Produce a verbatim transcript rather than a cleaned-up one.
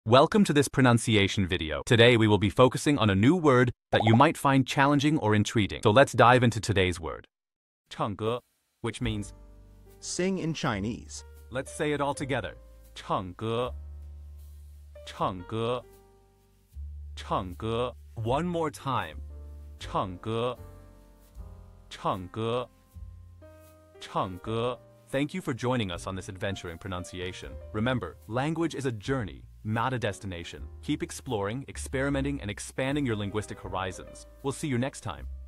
Welcome to this pronunciation video. Today we will be focusing on a new word that you might find challenging or intriguing. So let's dive into today's word. 唱歌, which means sing in Chinese. Let's say it all together. 唱歌,唱歌,唱歌. One more time. 唱歌,唱歌,唱歌. Thank you for joining us on this adventure in pronunciation. Remember, language is a journey, not a destination. Keep exploring, experimenting, and expanding your linguistic horizons. We'll see you next time.